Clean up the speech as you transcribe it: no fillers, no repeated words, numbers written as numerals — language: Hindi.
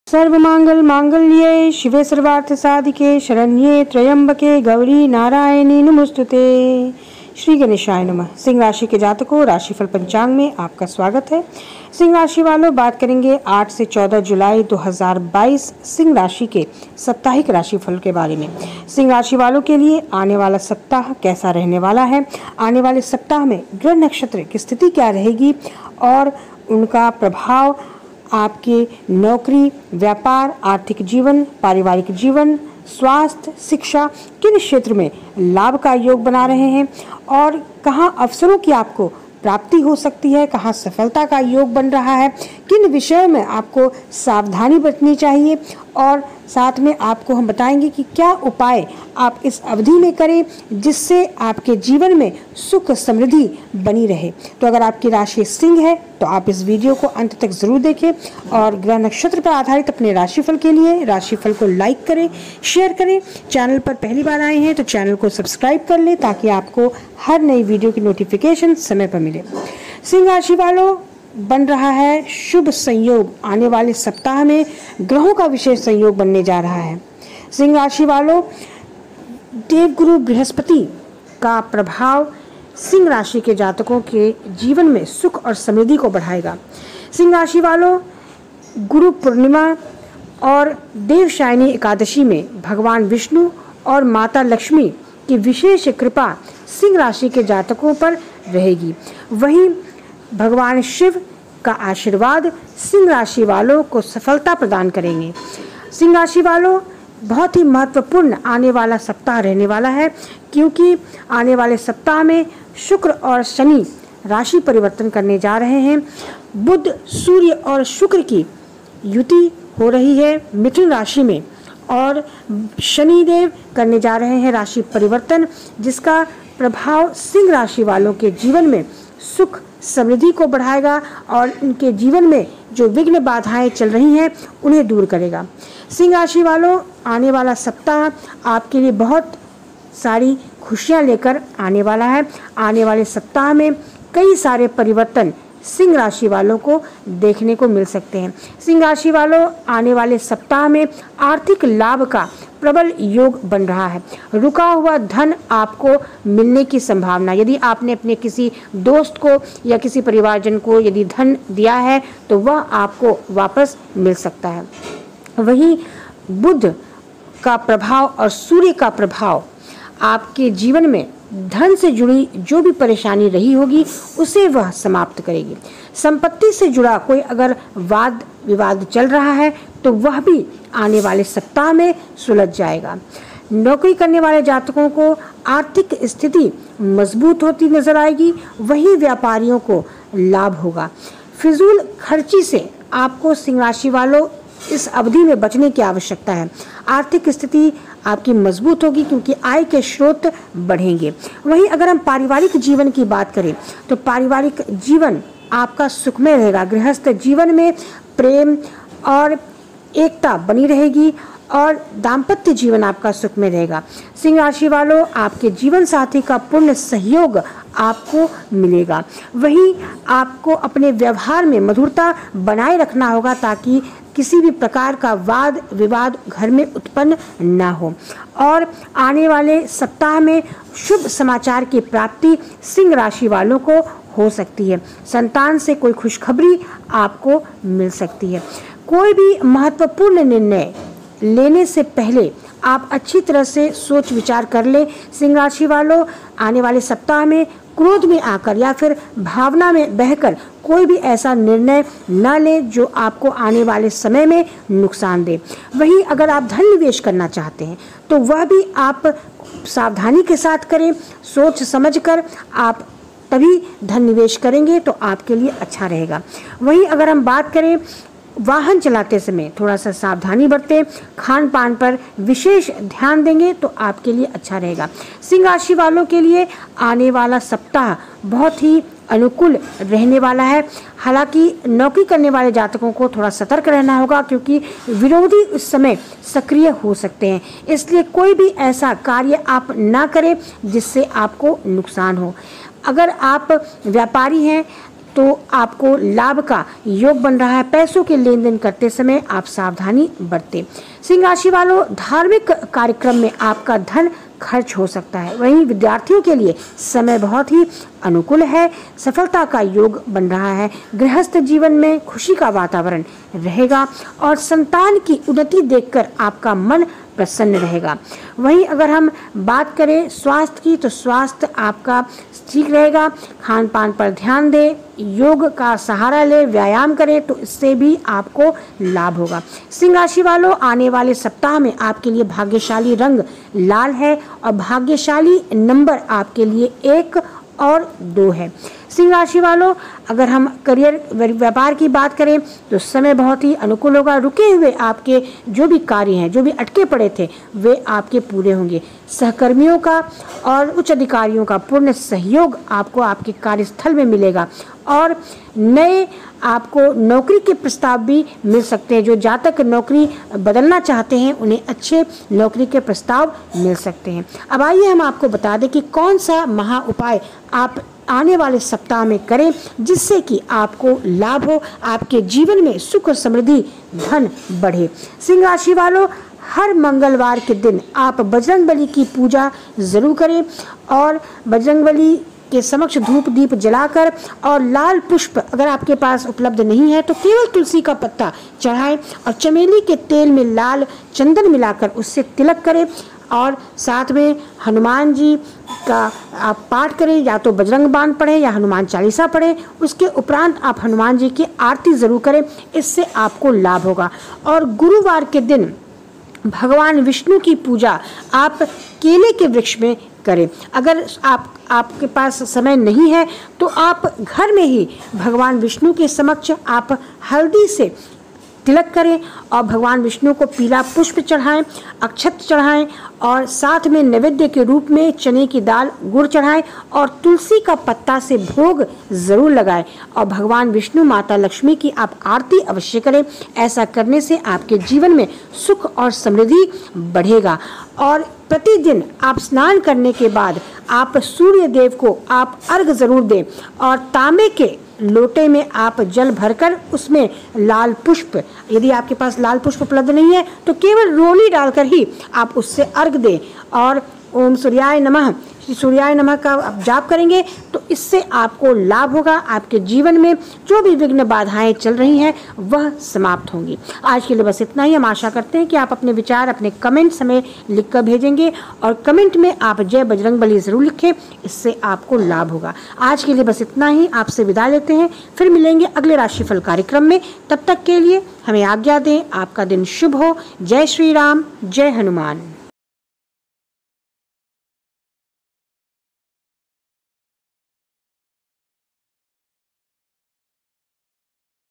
सर्वमंगल मांगल्ये शिवे सर्वार्थ साधिके शरण्ये त्र्यंबके गौरी नारायणी नमोस्तुते। श्री गणेशाय नमः। सिंह राशि के जातकों, राशिफल पंचांग में आपका स्वागत है। सिंह राशि वालों, बात करेंगे 8 से 14 जुलाई 2022 सिंह राशि के साप्ताहिक राशिफल के बारे में। सिंह राशि वालों के लिए आने वाला सप्ताह कैसा रहने वाला है, आने वाले सप्ताह में ग्रह नक्षत्र की स्थिति क्या रहेगी और उनका प्रभाव आपके नौकरी, व्यापार, आर्थिक जीवन, पारिवारिक जीवन, स्वास्थ्य, शिक्षा किन क्षेत्र में लाभ का योग बना रहे हैं और कहाँ अवसरों की आपको प्राप्ति हो सकती है, कहाँ सफलता का योग बन रहा है, किन विषयों में आपको सावधानी बरतनी चाहिए और साथ में आपको हम बताएंगे कि क्या उपाय आप इस अवधि में करें जिससे आपके जीवन में सुख समृद्धि बनी रहे। तो अगर आपकी राशि सिंह है तो आप इस वीडियो को अंत तक जरूर देखें और ग्रह नक्षत्र पर आधारित अपने राशिफल के लिए राशिफल को लाइक करें, शेयर करें। चैनल पर पहली बार आए हैं तो चैनल को सब्सक्राइब कर लें ताकि आपको हर नई वीडियो की नोटिफिकेशन समय पर मिले। सिंह राशि वालों, बन रहा है शुभ संयोग। आने वाले सप्ताह में ग्रहों का विशेष संयोग बनने जा रहा है। सिंह राशि वालों, देवगुरु बृहस्पति का प्रभाव सिंह राशि के जातकों के जीवन में सुख और समृद्धि को बढ़ाएगा। सिंह राशि वालों, गुरु पूर्णिमा और देवशायनी एकादशी में भगवान विष्णु और माता लक्ष्मी की विशेष कृपा सिंह राशि के जातकों पर रहेगी। वहीं भगवान शिव का आशीर्वाद सिंह राशि वालों को सफलता प्रदान करेंगे। सिंह राशि वालों, बहुत ही महत्वपूर्ण आने वाला सप्ताह रहने वाला है क्योंकि आने वाले सप्ताह में शुक्र और शनि राशि परिवर्तन करने जा रहे हैं। बुध, सूर्य और शुक्र की युति हो रही है मिथुन राशि में और शनिदेव करने जा रहे हैं राशि परिवर्तन, जिसका प्रभाव सिंह राशि वालों के जीवन में सुख समृद्धि को बढ़ाएगा और उनके जीवन में जो विघ्न बाधाएं चल रही हैं उन्हें दूर करेगा। सिंह राशि वालों, आने वाला सप्ताह आपके लिए बहुत सारी खुशियां लेकर आने वाला है। आने वाले सप्ताह में कई सारे परिवर्तन सिंह राशि वालों को देखने को मिल सकते हैं। सिंह राशि वालों, आने वाले सप्ताह में आर्थिक लाभ का प्रबल योग बन रहा है। रुका हुआ धन आपको मिलने की संभावना, यदि आपने अपने किसी दोस्त को या किसी परिवारजन को यदि धन दिया है तो वह आपको वापस मिल सकता है। वहीं बुध का प्रभाव और सूर्य का प्रभाव आपके जीवन में धन से जुड़ी जो भी परेशानी रही होगी उसे वह समाप्त करेगी। संपत्ति से जुड़ा कोई अगर वाद विवाद चल रहा है तो वह भी आने वाले सप्ताह में सुलझ जाएगा। नौकरी करने वाले जातकों को आर्थिक स्थिति मजबूत होती नजर आएगी। वहीं व्यापारियों को लाभ होगा। फिजूल खर्ची से आपको सिंह राशि वालों इस अवधि में बचने की आवश्यकता है। आर्थिक स्थिति आपकी मजबूत होगी क्योंकि आय के स्रोत बढ़ेंगे। वहीं अगर हम पारिवारिक जीवन की बात करें तो पारिवारिक जीवन आपका सुखमय रहेगा। गृहस्थ जीवन में प्रेम और एकता बनी रहेगी और दाम्पत्य जीवन आपका सुखमय रहेगा। सिंह राशि वालों, आपके जीवन साथी का पूर्ण सहयोग आपको मिलेगा। वहीं आपको अपने व्यवहार में मधुरता बनाए रखना होगा ताकि किसी भी प्रकार का वाद विवाद घर में उत्पन्न न हो। और आने वाले सप्ताह में शुभ समाचार की प्राप्ति सिंह राशि वालों को हो सकती है। संतान से कोई खुशखबरी आपको मिल सकती है। कोई भी महत्वपूर्ण निर्णय लेने से पहले आप अच्छी तरह से सोच विचार कर लें। सिंह राशि वालों, आने वाले सप्ताह में क्रोध में आकर या फिर भावना में बहकर कोई भी ऐसा निर्णय न लें जो आपको आने वाले समय में नुकसान दे। वहीं अगर आप धन निवेश करना चाहते हैं तो वह भी आप सावधानी के साथ करें। सोच समझकर आप तभी धन निवेश करेंगे तो आपके लिए अच्छा रहेगा। वहीं अगर हम बात करें वाहन चलाते समय थोड़ा सा सावधानी बरतें, खान पान पर विशेष ध्यान देंगे तो आपके लिए अच्छा रहेगा। सिंह राशि वालों के लिए आने वाला सप्ताह बहुत ही अनुकूल रहने वाला है। हालांकि नौकरी करने वाले जातकों को थोड़ा सतर्क रहना होगा क्योंकि विरोधी उस समय सक्रिय हो सकते हैं, इसलिए कोई भी ऐसा कार्य आप ना करें जिससे आपको नुकसान हो। अगर आप व्यापारी हैं तो आपको लाभ का योग बन रहा है। पैसों के लेन देन करते समय आप सावधानी बरतें। सिंह राशि वालों, धार्मिक कार्यक्रम में आपका धन खर्च हो सकता है। वहीं विद्यार्थियों के लिए समय बहुत ही अनुकूल है। सफलता का योग बन रहा है। गृहस्थ जीवन में खुशी का वातावरण रहेगा और संतान की उन्नति देखकर आपका मन प्रसन्न रहेगा। वहीं अगर हम बात करें स्वास्थ्य की, तो स्वास्थ्य आपका ठीक रहेगा। खान पान पर ध्यान दें, योग का सहारा ले, व्यायाम करें तो इससे भी आपको लाभ होगा। सिंह राशि वालों, आने वाले सप्ताह में आपके लिए भाग्यशाली रंग लाल है और भाग्यशाली नंबर आपके लिए 1 और 2 है। सिंह राशि वालों, अगर हम करियर व्यापार की बात करें तो समय बहुत ही अनुकूल होगा। रुके हुए आपके जो भी कार्य हैं, जो भी अटके पड़े थे, वे आपके पूरे होंगे। सहकर्मियों का और उच्च अधिकारियों का पूर्ण सहयोग आपको आपके कार्यस्थल में मिलेगा और नए आपको नौकरी के प्रस्ताव भी मिल सकते हैं। जो जातक नौकरी बदलना चाहते हैं उन्हें अच्छे नौकरी के प्रस्ताव मिल सकते हैं। अब आइए हम आपको बता दें कि कौन सा महा उपाय आप आने वाले सप्ताह में करें जिससे कि आपको लाभ हो, आपके जीवन में सुख और समृद्धि धन बढ़े। सिंह राशि वालों, हर मंगलवार के दिन आप बजरंगबली की पूजा जरूर करें और बजरंगबली के समक्ष धूप दीप जलाकर और लाल पुष्प अगर आपके पास उपलब्ध नहीं है तो केवल तुलसी का पत्ता चढ़ाएं और चमेली के तेल में लाल चंदन मिलाकर उससे तिलक करें और साथ में हनुमान जी का आप पाठ करें, या तो बजरंग बाण पढ़ें या हनुमान चालीसा पढ़ें। उसके उपरांत आप हनुमान जी की आरती जरूर करें, इससे आपको लाभ होगा। और गुरुवार के दिन भगवान विष्णु की पूजा आप केले के वृक्ष में करें। अगर आपके पास समय नहीं है तो आप घर में ही भगवान विष्णु के समक्ष आप हल्दी से तिलक करें और भगवान विष्णु को पीला पुष्प चढ़ाएं, अक्षत चढ़ाएं और साथ में नैवेद्य के रूप में चने की दाल गुड़ चढ़ाएं और तुलसी का पत्ता से भोग जरूर लगाएं और भगवान विष्णु माता लक्ष्मी की आप आरती अवश्य करें। ऐसा करने से आपके जीवन में सुख और समृद्धि बढ़ेगा। और प्रतिदिन आप स्नान करने के बाद आप सूर्य देव को आप अर्घ जरूर दें और तांबे के लोटे में आप जल भरकर उसमें लाल पुष्प, यदि आपके पास लाल पुष्प उपलब्ध नहीं है तो केवल रोली डालकर ही आप उससे अर्घ दें और ओम सूर्याय नमः, श्री सूर्याय नमः का आप जाप करेंगे तो इससे आपको लाभ होगा। आपके जीवन में जो भी विघ्न बाधाएं चल रही हैं वह समाप्त होंगी। आज के लिए बस इतना ही। हम आशा करते हैं कि आप अपने विचार अपने कमेंट्स हमें लिखकर भेजेंगे और कमेंट में आप जय बजरंगबली जरूर लिखें, इससे आपको लाभ होगा। आज के लिए बस इतना ही। आपसे विदा लेते हैं, फिर मिलेंगे अगले राशिफल कार्यक्रम में। तब तक के लिए हमें आज्ञा दें। आपका दिन शुभ हो। जय श्री राम, जय हनुमान।